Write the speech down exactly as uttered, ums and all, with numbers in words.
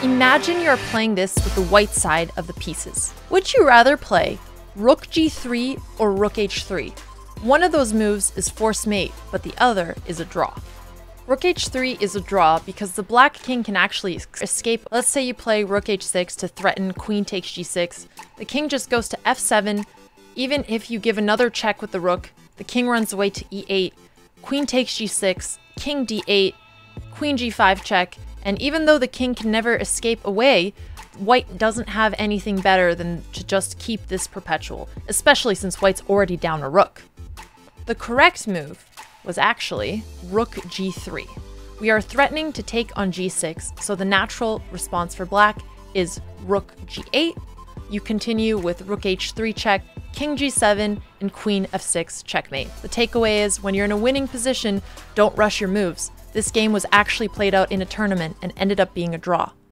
Imagine you're playing this with the white side of the pieces. Would you rather play rook g three or rook h three? One of those moves is force mate, but the other is a draw. Rook h three is a draw because the black king can actually escape. Let's say you play rook h six to threaten queen takes g six. The king just goes to f seven. Even if you give another check with the rook, the king runs away to e eight, queen takes g six, king d eight, queen g five check, and even though the king can never escape away, white doesn't have anything better than to just keep this perpetual, especially since white's already down a rook. The correct move was actually rook g three. We are threatening to take on g six, so the natural response for black is rook g eight. You continue with rook h three check, king g seven, and queen f six checkmate. The takeaway is, when you're in a winning position, don't rush your moves. This game was actually played out in a tournament and ended up being a draw.